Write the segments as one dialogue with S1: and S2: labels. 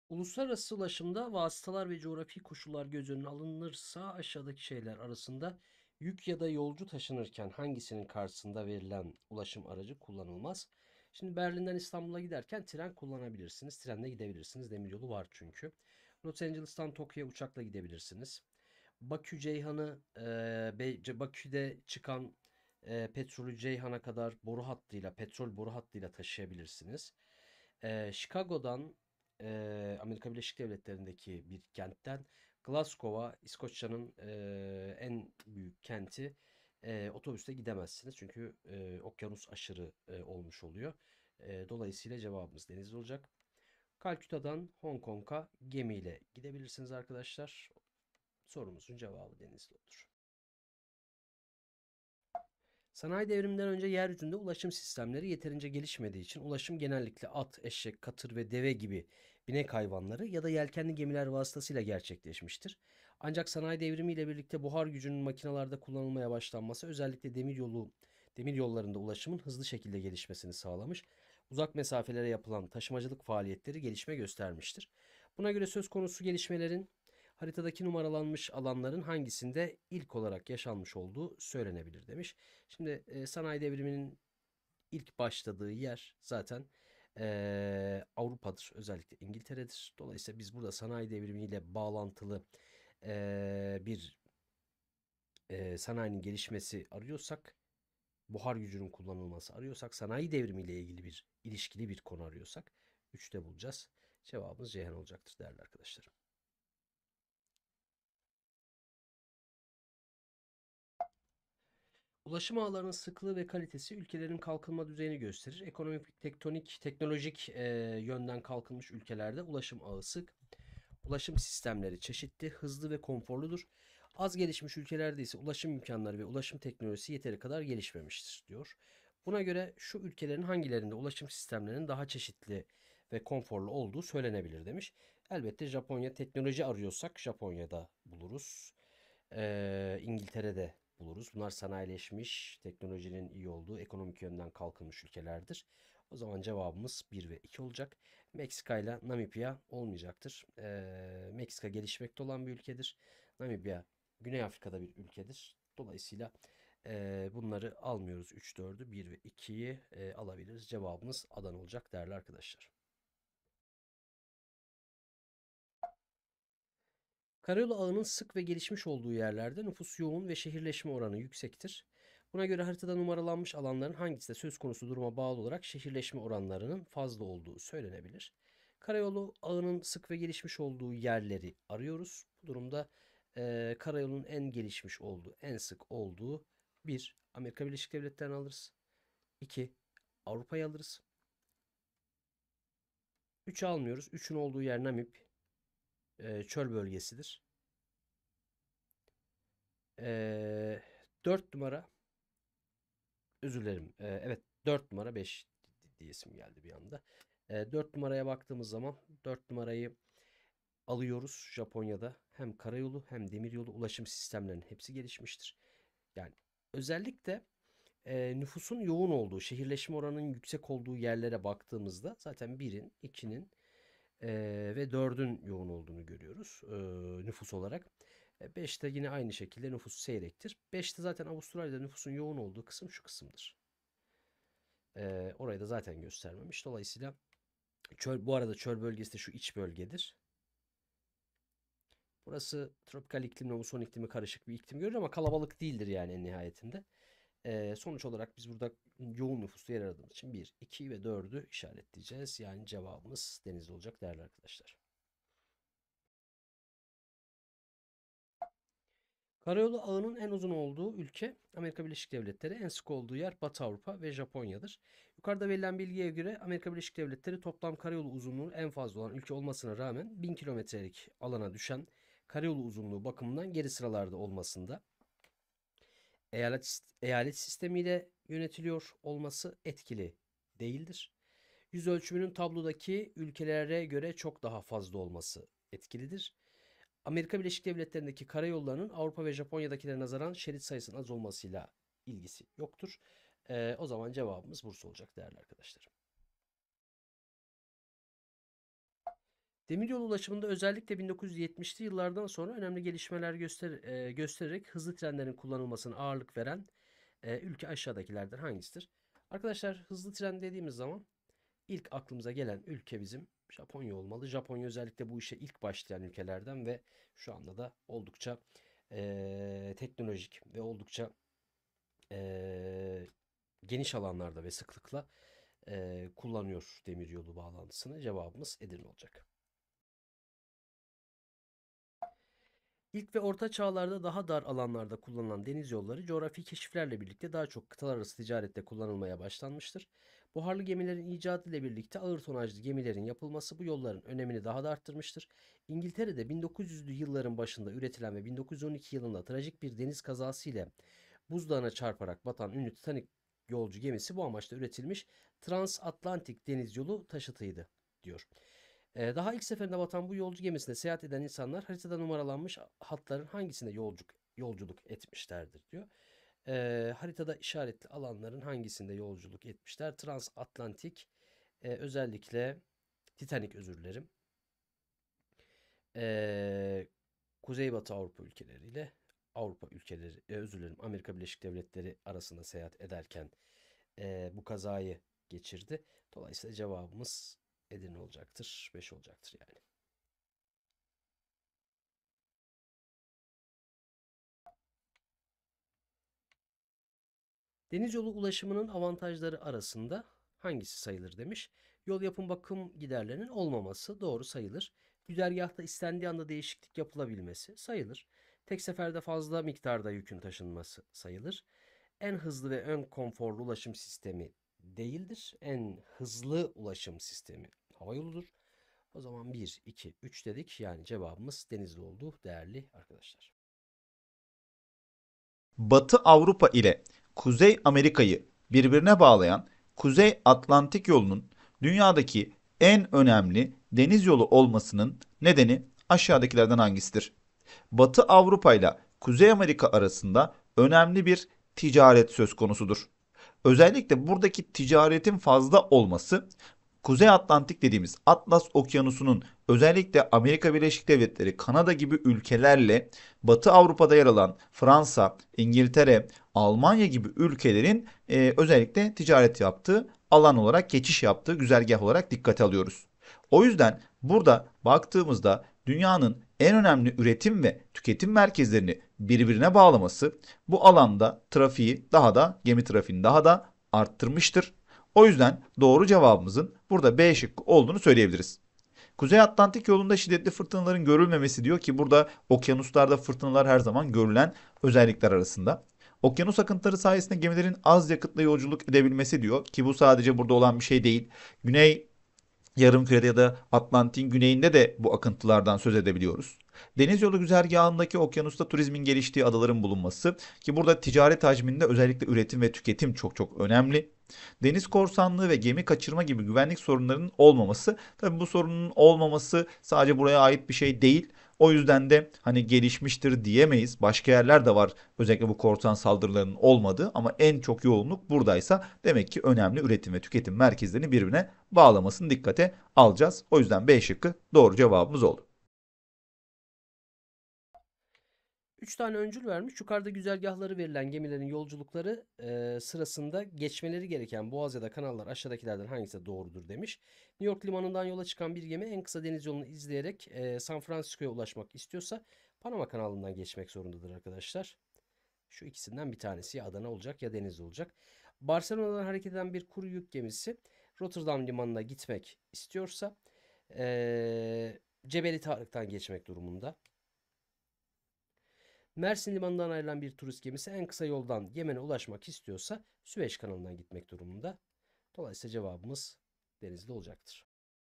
S1: Uluslararası ulaşımda vasıtalar ve coğrafi koşullar göz önüne alınırsa aşağıdaki şeyler arasında yük ya da yolcu taşınırken hangisinin karşısında verilen ulaşım aracı kullanılmaz? Şimdi Berlin'den İstanbul'a giderken tren kullanabilirsiniz. Trenle gidebilirsiniz. Demiryolu var çünkü. Los Angeles'tan Tokyo'ya uçakla gidebilirsiniz. Bakü Ceyhan'ı Bakü'de çıkan petrolü Ceyhan'a kadar boru hattıyla, petrol boru hattıyla taşıyabilirsiniz. Chicago'dan Amerika Birleşik Devletleri'ndeki bir kentten Glasgow'a, İskoçya'nın en büyük kenti, otobüste gidemezsiniz. Çünkü okyanus aşırı olmuş oluyor. Dolayısıyla cevabımız deniz olacak. Kalküta'dan Hong Kong'a gemiyle gidebilirsiniz arkadaşlar. Sorumuzun cevabı denizli olur. Sanayi devriminden önce yeryüzünde ulaşım sistemleri yeterince gelişmediği için ulaşım genellikle at, eşek, katır ve deve gibi binek hayvanları ya da yelkenli gemiler vasıtasıyla gerçekleşmiştir. Ancak sanayi devrimiyle birlikte buhar gücünün makinalarda kullanılmaya başlanması özellikle demir yollarında ulaşımın hızlı şekilde gelişmesini sağlamış. Uzak mesafelere yapılan taşımacılık faaliyetleri gelişme göstermiştir. Buna göre söz konusu gelişmelerin haritadaki numaralanmış alanların hangisinde ilk olarak yaşanmış olduğu söylenebilir demiş. Şimdi sanayi devriminin ilk başladığı yer zaten Avrupa'dır. Özellikle İngiltere'dir. Dolayısıyla biz burada sanayi devrimiyle bağlantılı bir sanayinin gelişmesi arıyorsak, buhar gücünün kullanılması arıyorsak, sanayi devrimiyle ilgili bir ilişkili bir konu arıyorsak 3'te bulacağız. Cevabımız Ceyhan olacaktır değerli arkadaşlarım. Ulaşım ağlarının sıklığı ve kalitesi ülkelerin kalkınma düzeyini gösterir. Ekonomik, teknolojik yönden kalkınmış ülkelerde ulaşım ağı sık. Ulaşım sistemleri çeşitli, hızlı ve konforludur. Az gelişmiş ülkelerde ise ulaşım imkanları ve ulaşım teknolojisi yeteri kadar gelişmemiştir diyor. Buna göre şu ülkelerin hangilerinde ulaşım sistemlerinin daha çeşitli ve konforlu olduğu söylenebilir demiş. Elbette Japonya, teknoloji arıyorsak Japonya'da buluruz. İngiltere'de buluruz. Bunlar sanayileşmiş, teknolojinin iyi olduğu, ekonomik yönden kalkınmış ülkelerdir. O zaman cevabımız bir ve 2 olacak. Meksika ile Namibya olmayacaktır. Meksika gelişmekte olan bir ülkedir. Namibya Güney Afrika'da bir ülkedir. Dolayısıyla bunları almıyoruz. 3, 4'ü, 1 ve 2'yi alabiliriz. Cevabımız Adana olacak değerli arkadaşlar. Karayolu ağının sık ve gelişmiş olduğu yerlerde nüfus yoğun ve şehirleşme oranı yüksektir. Buna göre haritada numaralanmış alanların hangisi de söz konusu duruma bağlı olarak şehirleşme oranlarının fazla olduğu söylenebilir. Karayolu ağının sık ve gelişmiş olduğu yerleri arıyoruz. Bu durumda karayolunun en gelişmiş olduğu, en sık olduğu bir Amerika Birleşik Devletleri'ni alırız. 2 Avrupa'yı alırız. 3'ü almıyoruz. 3'ün olduğu yer Namib, çöl bölgesidir. E, 4 numara. Özür dilerim. Evet, 4 numara 5 diyesim geldi bir anda. 4 numaraya baktığımız zaman 4 numarayı alıyoruz Japonya'da. Hem karayolu hem demiryolu ulaşım sistemlerinin hepsi gelişmiştir. Yani özellikle nüfusun yoğun olduğu, şehirleşme oranının yüksek olduğu yerlere baktığımızda zaten 1'in, 2'nin ve 4'ün yoğun olduğunu görüyoruz nüfus olarak. 5'te yine aynı şekilde nüfus seyrektir. 5'te zaten Avustralya'da nüfusun yoğun olduğu kısım şu kısımdır. Orayı da zaten göstermemiş. Dolayısıyla bu arada çöl bölgesi de şu iç bölgedir. Burası tropikal iklimle muson iklimi karışık bir iklim görür ama kalabalık değildir yani en nihayetinde. Sonuç olarak biz burada yoğun nüfuslu yer aradığımız için 1, 2 ve 4'ü işaretleyeceğiz. Yani cevabımız denizli olacak değerli arkadaşlar. Karayolu ağının en uzun olduğu ülke Amerika Birleşik Devletleri, en sık olduğu yer Batı Avrupa ve Japonya'dır. Yukarıda verilen bilgiye göre Amerika Birleşik Devletleri toplam karayolu uzunluğu en fazla olan ülke olmasına rağmen 1000 kilometrelik alana düşen karayolu uzunluğu bakımından geri sıralarda olmasında eyalet sistemiyle yönetiliyor olması etkili değildir. Yüz ölçümünün tablodaki ülkelere göre çok daha fazla olması etkilidir. Amerika Birleşik Devletleri'ndeki karayollarının Avrupa ve Japonya'dakilere nazaran şerit sayısının az olmasıyla ilgisi yoktur. O zaman cevabımız Bursa olacak değerli arkadaşlar. Demiryolu ulaşımında özellikle 1970'li yıllardan sonra önemli gelişmeler göstererek hızlı trenlerin kullanılmasına ağırlık veren ülke aşağıdakilerden hangisidir? Arkadaşlar hızlı tren dediğimiz zaman ilk aklımıza gelen ülke bizim Japonya olmalı. Japonya özellikle bu işe ilk başlayan ülkelerden ve şu anda da oldukça teknolojik ve oldukça eee, geniş alanlarda ve sıklıkla kullanıyor demiryolu bağlantısını. Cevabımız Edirne olacak. İlk ve orta çağlarda daha dar alanlarda kullanılan deniz yolları coğrafi keşiflerle birlikte daha çok kıtalar arası ticarette kullanılmaya başlanmıştır. Buharlı gemilerin icadı ile birlikte ağır tonajlı gemilerin yapılması bu yolların önemini daha da arttırmıştır. İngiltere'de 1900'lü yılların başında üretilen ve 1912 yılında trajik bir deniz kazası ile buzdağına çarparak batan ünlü Titanic yolcu gemisi bu amaçla üretilmiş transatlantik deniz yolu taşıtıydı diyor. Daha ilk seferinde batan bu yolcu gemisinde seyahat eden insanlar haritada numaralanmış hatların hangisinde yolculuk etmişlerdir diyor. Haritada işaretli alanların hangisinde yolculuk etmişler? Transatlantik, özellikle Titanic, özür dilerim. Ee, Kuzeybatı Avrupa ülkeleriyle Avrupa ülkeleri, özür dilerim, Amerika Birleşik Devletleri arasında seyahat ederken bu kazayı geçirdi. Dolayısıyla cevabımız Edirne olacaktır. 5 olacaktır yani. Denizyolu ulaşımının avantajları arasında hangisi sayılır demiş. Yol yapım bakım giderlerinin olmaması doğru sayılır. Güzergahta istendiği anda değişiklik yapılabilmesi sayılır. Tek seferde fazla miktarda yükün taşınması sayılır. En hızlı ve en konforlu ulaşım sistemi değildir. En hızlı ulaşım sistemi havayoludur. O zaman 1, 2, 3 dedik. Yani cevabımız Denizli oldu değerli arkadaşlar.
S2: Batı Avrupa ile Kuzey Amerika'yı birbirine bağlayan Kuzey Atlantik yolunun dünyadaki en önemli deniz yolu olmasının nedeni aşağıdakilerden hangisidir? Batı Avrupa ile Kuzey Amerika arasında önemli bir ticaret söz konusudur. Özellikle buradaki ticaretin fazla olması Kuzey Atlantik dediğimiz Atlas Okyanusu'nun özellikle Amerika Birleşik Devletleri, Kanada gibi ülkelerle Batı Avrupa'da yer alan Fransa, İngiltere, Almanya gibi ülkelerin özellikle ticaret yaptığı alan olarak, geçiş yaptığı güzergah olarak dikkate alıyoruz. O yüzden burada baktığımızda dünyanın en önemli üretim ve tüketim merkezlerini birbirine bağlaması bu alanda trafiği daha da, gemi trafiğini daha da arttırmıştır. O yüzden doğru cevabımızın burada B şıkkı olduğunu söyleyebiliriz. Kuzey Atlantik yolunda şiddetli fırtınaların görülmemesi diyor ki burada okyanuslarda fırtınalar her zaman görülen özellikler arasında. Okyanus akıntıları sayesinde gemilerin az yakıtla yolculuk edebilmesi diyor ki bu sadece burada olan bir şey değil. Güney Yarımkürede ya da Atlantik'in güneyinde de bu akıntılardan söz edebiliyoruz. Deniz yolu güzergahındaki okyanusta turizmin geliştiği adaların bulunması ki burada ticaret hacminde özellikle üretim ve tüketim çok çok önemli. Deniz korsanlığı ve gemi kaçırma gibi güvenlik sorunlarının olmaması. Tabii bu sorunun olmaması sadece buraya ait bir şey değil. O yüzden de hani gelişmiştir diyemeyiz. Başka yerler de var özellikle bu korsan saldırılarının olmadığı ama en çok yoğunluk buradaysa demek ki önemli üretim ve tüketim merkezlerini birbirine bağlamasını dikkate alacağız. O yüzden B şıkkı doğru cevabımız oldu.
S1: 3 tane öncül vermiş. Yukarıda güzergahları verilen gemilerin yolculukları sırasında geçmeleri gereken boğaz ya da kanallar aşağıdakilerden hangisi doğrudur demiş. New York limanından yola çıkan bir gemi en kısa deniz yolunu izleyerek San Francisco'ya ulaşmak istiyorsa Panama kanalından geçmek zorundadır arkadaşlar. Şu ikisinden bir tanesi ya Adana olacak ya Denizli olacak. Barcelona'dan hareket eden bir kuru yük gemisi Rotterdam limanına gitmek istiyorsa Cebeli Tarık'tan geçmek durumunda. Mersin limanından ayrılan bir turist gemisi en kısa yoldan Yemen'e ulaşmak istiyorsa Süveyş kanalından gitmek durumunda. Dolayısıyla cevabımız Denizli olacaktır.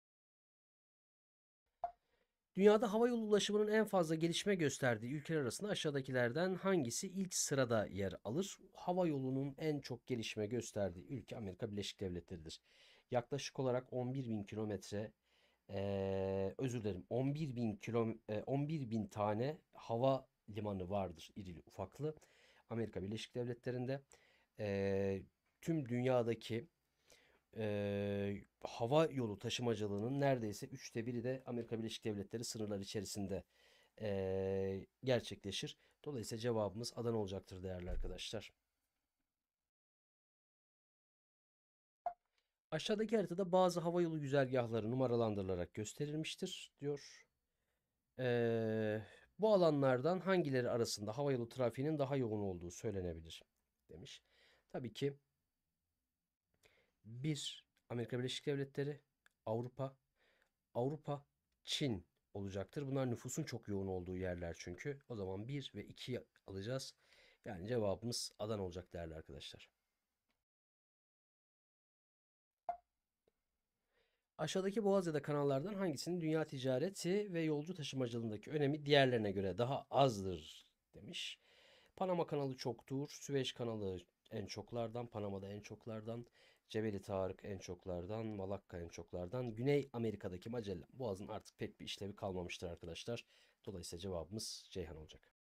S1: Dünyada hava yolu ulaşımının en fazla gelişme gösterdiği ülkeler arasında aşağıdakilerden hangisi ilk sırada yer alır? Hava yolunun en çok gelişme gösterdiği ülke Amerika Birleşik Devletleri'dir. Yaklaşık olarak 11 bin kilometre, özür dilerim, 11 bin tane hava limanı vardır irili ufaklı. Amerika Birleşik Devletleri'nde tüm dünyadaki hava yolu taşımacılığının neredeyse 1/3'ü de Amerika Birleşik Devletleri sınırları içerisinde gerçekleşir. Dolayısıyla cevabımız Adana olacaktır değerli arkadaşlar. Aşağıdaki haritada bazı havayolu güzergahları numaralandırılarak gösterilmiştir diyor. Eee, Bu alanlardan hangileri arasında havayolu trafiğinin daha yoğun olduğu söylenebilir demiş. Tabii ki bir Amerika Birleşik Devletleri, Avrupa, Avrupa, Çin olacaktır. Bunlar nüfusun çok yoğun olduğu yerler çünkü. O zaman bir ve 2 alacağız. Yani cevabımız Adana olacak değerli arkadaşlar. Aşağıdaki boğaz ya da kanallardan hangisinin dünya ticareti ve yolcu taşımacılığındaki önemi diğerlerine göre daha azdır demiş. Panama kanalı çoktur. Süveyş kanalı en çoklardan. Panama'da en çoklardan. Cebeli Tarık en çoklardan. Malakka en çoklardan. Güney Amerika'daki Magellan Boğazı'nın artık pek bir işlevi kalmamıştır arkadaşlar. Dolayısıyla cevabımız Ceyhan olacak.